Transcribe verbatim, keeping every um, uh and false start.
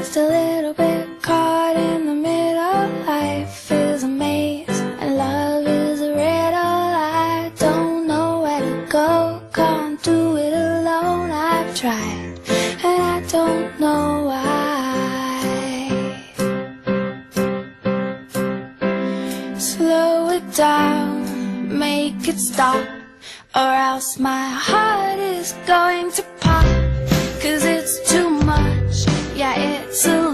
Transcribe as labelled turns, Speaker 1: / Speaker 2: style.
Speaker 1: just a little bit caught in the middle. Life is a maze and love is a riddle. I don't know where to go, can't do it alone. I've tried and I don't know why. Slow it down, make it stop, or else my heart is going to pop. 'Cause it's too much, yeah, it's a